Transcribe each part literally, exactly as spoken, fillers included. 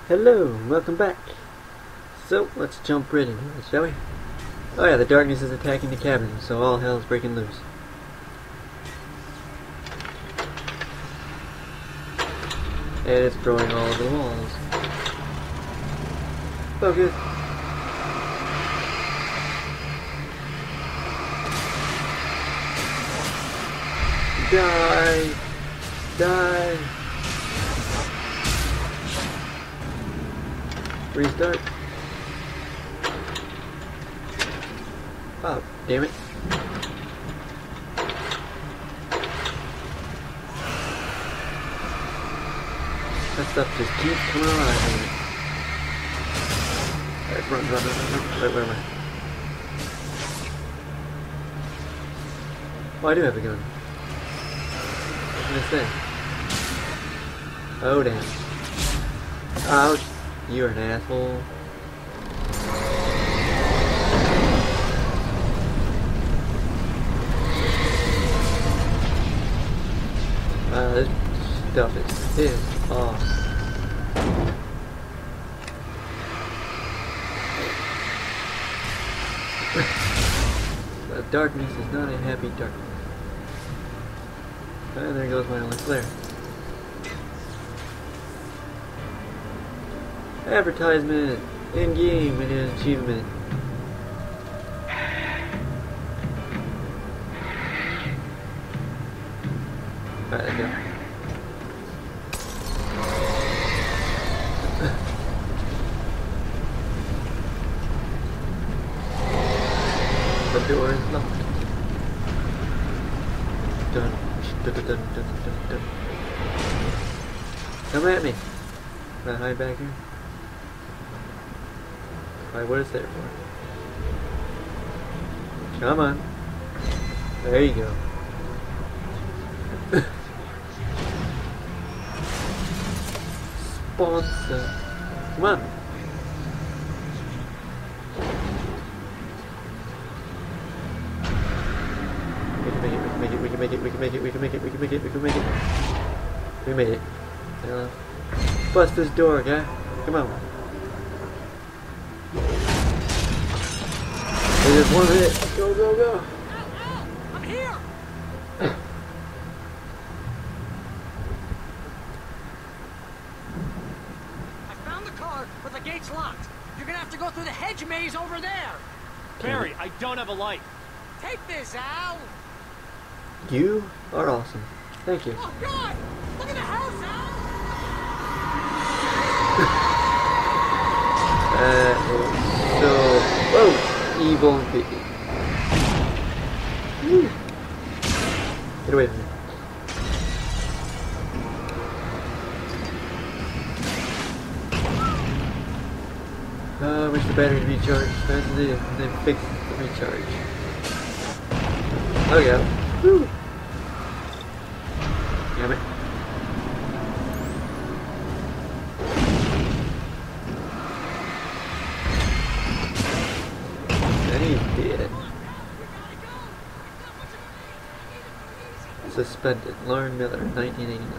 Hello, welcome back. So, let's jump right into it, shall we? Oh yeah, the darkness is attacking the cabin, so all hell's breaking loose. And it's growing all over the walls. Focus. Die! Die! Restart. Oh, damn it. That stuff just keeps coming alive. Alright, run, run, run, run, run. Wait, where am I? Oh, I do have a gun. What can I say? Oh, damn. Ouch. You're an asshole. Uh, this stuff is pissed off. The darkness is not a happy darkness. And there goes my only flare. Advertisement! In-game, we did an achievement. Alright, let's go. The door is locked. Dun, dun, dun, dun, dun, dun. Come at me. Can I hide back here? Alright, what is there for? Come on. There you go. Sponsor. Come on. We can make it, we can make it, we can make it, we can make it, we can make it, we can make it, we can make it. We made it. Uh, bust this door, guy. Come on. There's one hit. Go, go, go. Ow, ow. I'm here. I found the car, but the gate's locked. You're gonna have to go through the hedge maze over there. Barry, I don't have a light. Take this, Al. You are awesome. Thank you. Oh God! Look at the house, Al. That is so... Whoa! Evil and creepy. Woo. Get away from me. Uh, I wish the battery to recharge as fast as it is, and then fix the recharge. Oh yeah. Woo! Damn it. Dead. Suspended. Lauren Miller, nineteen eighty-nine.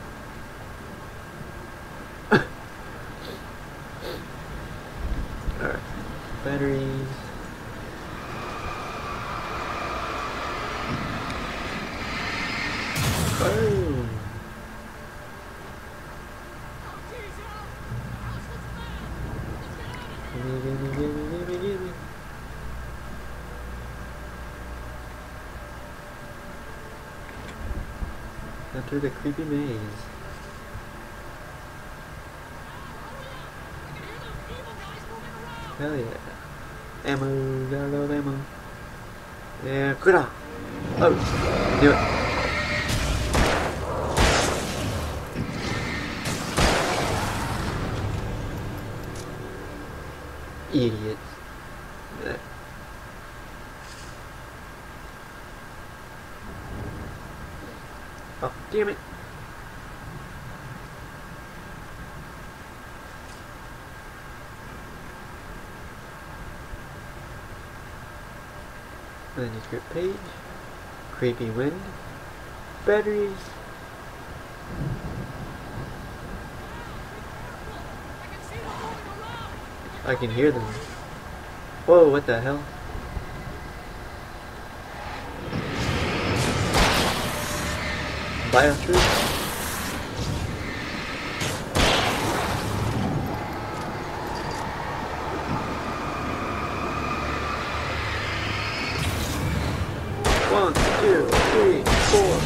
Alright. Batteries. Boom. Gimme, gimme, gimme, gimme, gimme. Enter the creepy maze. Hell yeah. Ammo, got a lot of ammo. Yeah, quit off. Oh, do it. Idiots. Yeah. Oh, damn it. Manuscript page. Creepy wind. Batteries. I can hear them. Whoa, what the hell? Biotroops? One, two, three, four.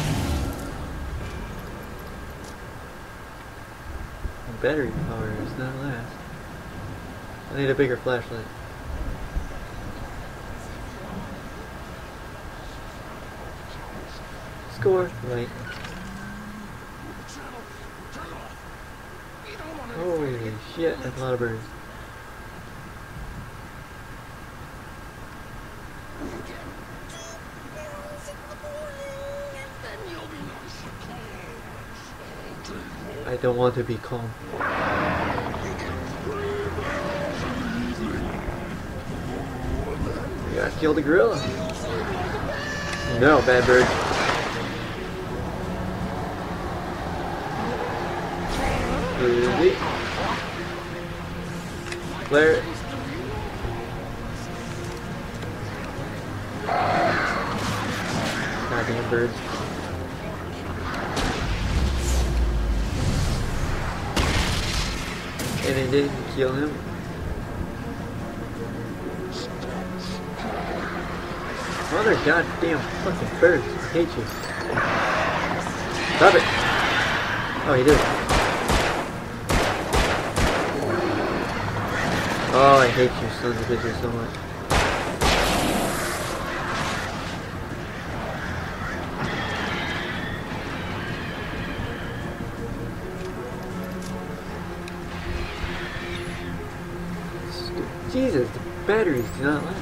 Battery power is not last. I need a bigger flashlight. Score, right. Holy shit, that's a lot of birds. I don't want to be calm. We gotta kill the gorilla. No, bad bird. Easy. Flare it. Goddamn birds. And it didn't kill him. Mother goddamn fucking birds. I hate you. Stop it. Oh, he did. Oh, I hate you sons of bitches so much. Jesus, the batteries do not last.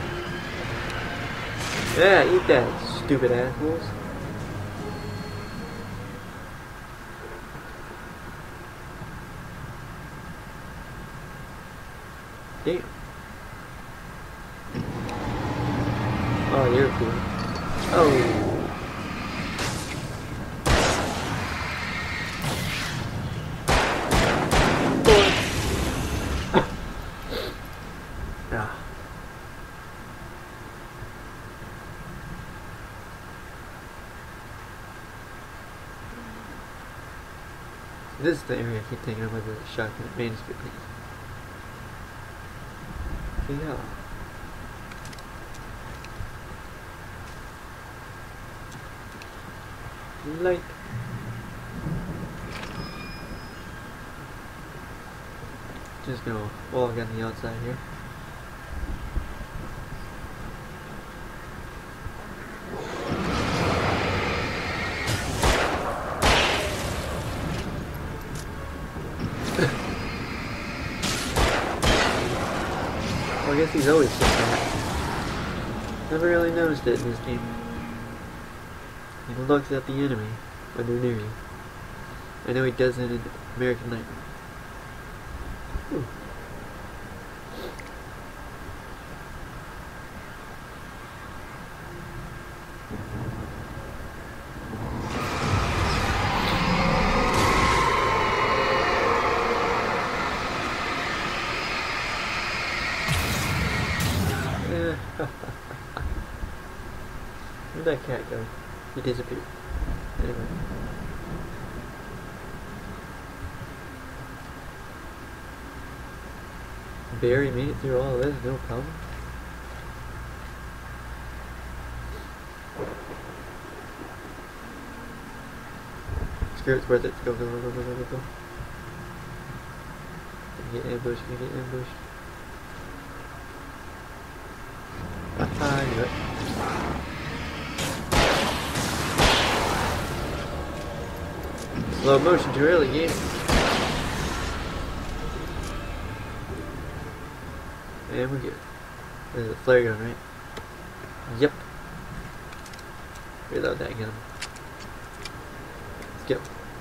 Yeah, eat that, stupid assholes. Damn. Oh, you're cool. Oh. Ah. This is the area I keep thinking of with the shotgun manuscript piece. Yeah. Light. Just gonna walk on the outside here. Well, I guess he's always just that. Never really noticed it in this game. He looks at the enemy when they're near you. I know he does it in American Nightmare. Ooh. Where'd that cat go? He disappeared. Anyway. Barry made it through all of this, no problem. Screw it, it's worth it. Go, go, go, go, go, go, go. Gonna get ambushed, gonna get ambushed. Ah, I knew it. Slow motion too early, game. And we're good. There's a flare gun, right? Yep. Reload that gun. Let's go.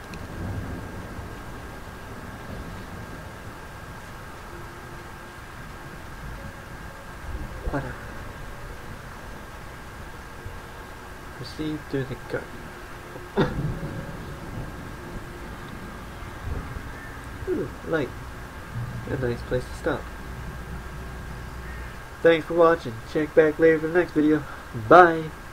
Whatever. Proceed through the garden. Ooh, light. A nice place to stop. Thanks for watching. Check back later for the next video. Bye.